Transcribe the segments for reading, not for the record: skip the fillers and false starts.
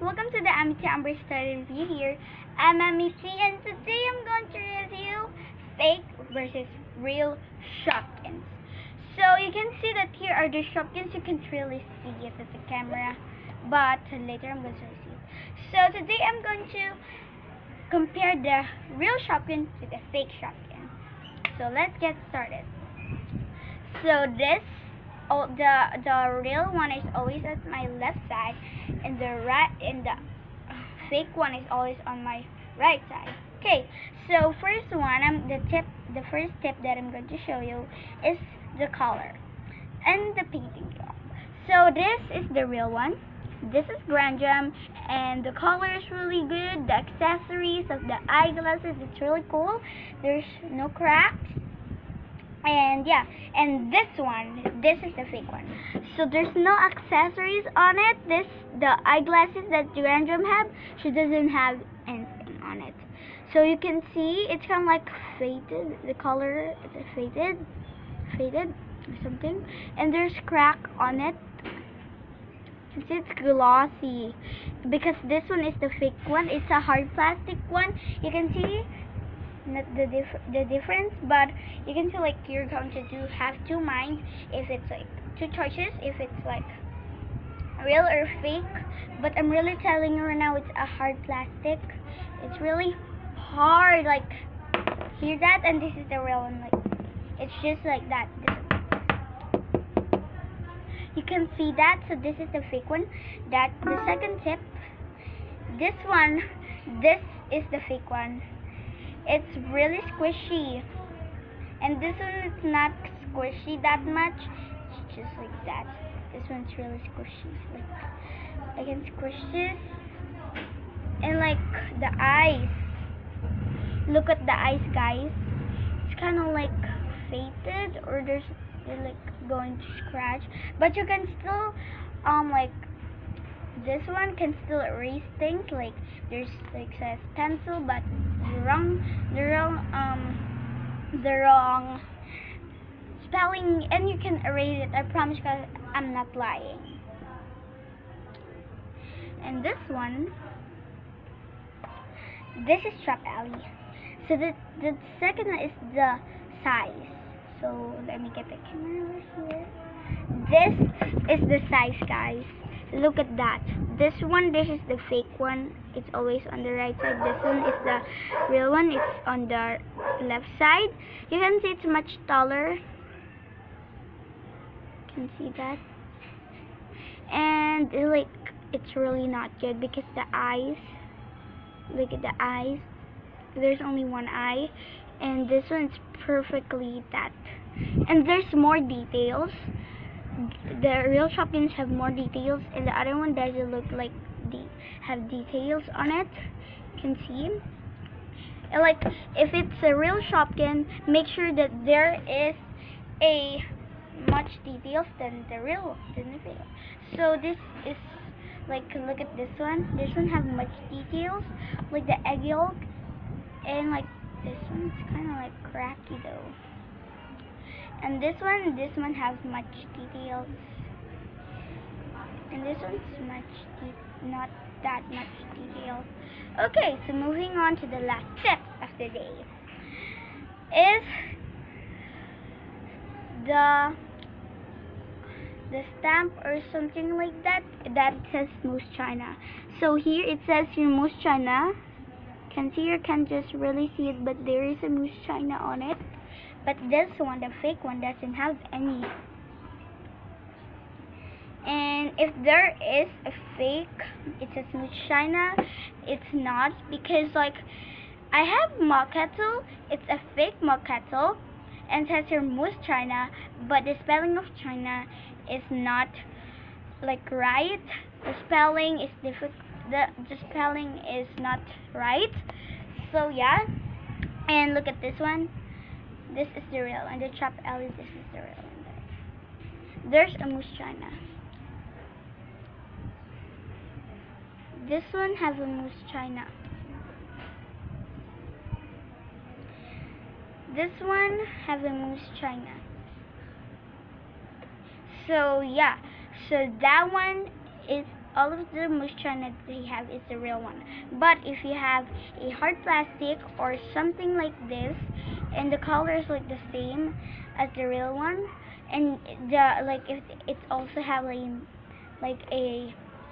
welcome to the Amity Amber Story Review here. I'm Amity and today I'm going to review fake versus real Shopkins. So you can see that here are the Shopkins. You can't really see it with the camera, but later I'm going to see it. So today I'm going to compare the real Shopkins to the fake Shopkins. So let's get started. So the real one is always at my left side, and the fake one is always on my right side. Okay, so the first tip that I'm going to show you is the color and the painting job. So this is the real one. This is Grand Jam, and the color is really good. The accessories of the eyeglasses, it's really cool. There's no cracks. And yeah, and this is the fake one. So there's no accessories on it. The eyeglasses that Grand Jam have, she doesn't have anything on it. So you can see it's kind of like faded. The color is faded or something. And there's crack on it. You can see it's glossy because this one is the fake one. It's a hard plastic one. You can see not the difference, but you can see like you're going to have two minds if it's like two choices, if it's like real or fake. But I'm really telling you right now, it's a hard plastic. It's really hard, like, hear that? And this is the real one, like, it's just like that. You can see that. So this is the fake one. That the second tip, this is the fake one. It's really squishy, and this one is not squishy that much. It's just like that. This one's really squishy. Like I can squish this, and like the eyes. Look at the eyes, guys. It's kind of like faded, or they're like going to scratch, but you can still like. This one can still erase things, like there's like says pencil, but the wrong spelling, and you can erase it. I promise, guys, I'm not lying. And this is Shop Alley. So the second one is the size. So let me get the camera over here. This is the size, guys. Look at that. This is the fake one. It's always on the right side. This one is the real one. It's on the left side. You can see it's much taller. You can see that. And like it's really not good because the eyes. Look at the eyes. There's only one eye, and this one's perfectly that. And there's more details. The real Shopkins have more details, and the other one doesn't look like have details on it. You can see. And like if it's a real Shopkin, make sure that there is a much details than the fake. So this is like, look at this one. This one have much details, like the egg yolk, and like this one's kind of like cracky though. And this one has much details, and this one's not that much details. Okay, so moving on to the last tip of the day is the stamp or something like that it says Moose China. So here it says here Moose China. Can see, you can't just really see it, but there is a Moose China on it. But this one, the fake one, doesn't have any. And if there is a fake, it says Moose China. It's not, because like I have Mug Kettle. It's a fake Mug Kettle, and it says here Moose China, but the spelling of China is not like right. The spelling is difficult. The spelling is not right. So yeah, and look at this one. This is the real, and the Shop Alley, this is the real one. There's a Moose China. This one has a Moose China. This one has a Moose China. So yeah, so that one is all of the Moose China that they have is the real one. But if you have a hard plastic or something like this, and the color is like the same as the real one, and the like if it's also have like a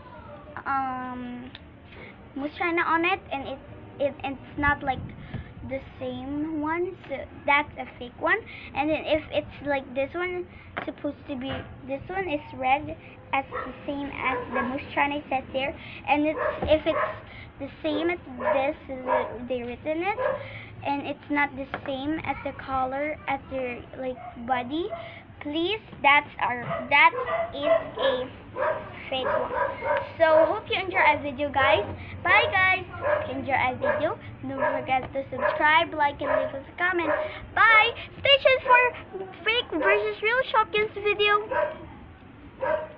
Moose China on it, and it's not like the same one, so that's a fake one. And then if it's like this one, supposed to be, this one is red as the same as the Moose China says there, and if it's the same as this, they written it, and it's not the same as the color as their like body, please, that is a fake one. So hope you enjoy our video, guys. Bye, guys. If you enjoy our video, don't forget to subscribe, like, and leave us a comment. Bye. Stay tuned for fake versus real Shopkins video.